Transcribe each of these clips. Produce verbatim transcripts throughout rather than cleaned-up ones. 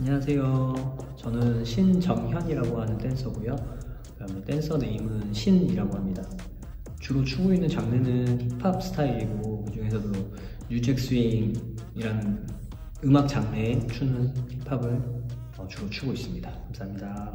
안녕하세요. 저는 신정현이라고 하는 댄서고요. 그다음에 댄서 네임은 신이라고 합니다. 주로 추고 있는 장르는 힙합 스타일이고 그 중에서도 뉴잭 스윙이라는 음악 장르에 추는 힙합을 주로 추고 있습니다. 감사합니다.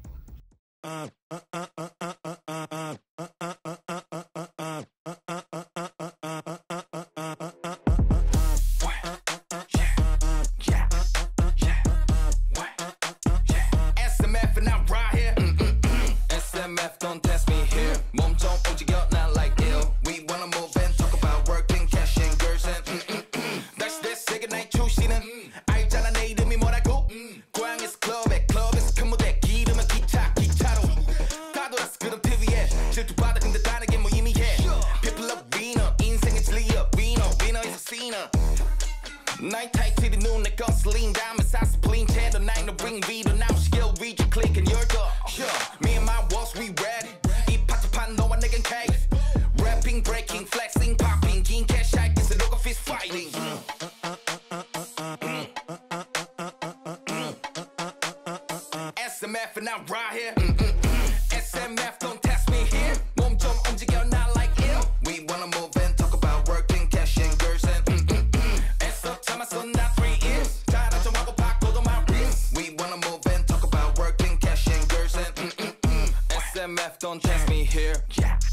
나이 타이틀이 눈에 거슬린 다음에 사스플린 채도 나이 너 bring video now skill read you click and you're the Me and my walls we ready 이 파트판 너와 내겐 cake Rapping, breaking, flexing, popping 긴 cash I guess it all fist fighting S M F and I'm right here S M F don't test me here 몸 좀 움직여 not like ill We wanna move and talk about working, cash and girls and so not three years. 잘한 좀 하고 바꿔도 my wrist. We wanna move and talk about working, cash and girls and mm mm mm. S M F don't test me here. Yeah.